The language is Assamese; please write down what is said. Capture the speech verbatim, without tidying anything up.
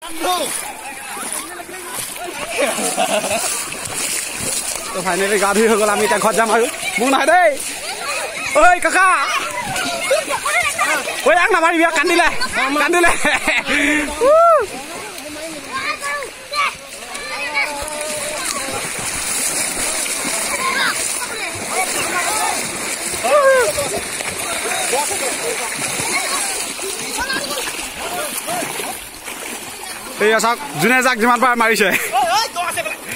তো ফাইনেলি গা ধুই হৈ গ'ল আমি এতিয়া ঘৰত যাম আৰু মোক নাই দেই ঐ কাকা ঐ আগ নামাৰিবি কান্দিলে কান্দিলে এই চাওক যোনে যাক যিমান পাৰে মাৰিছে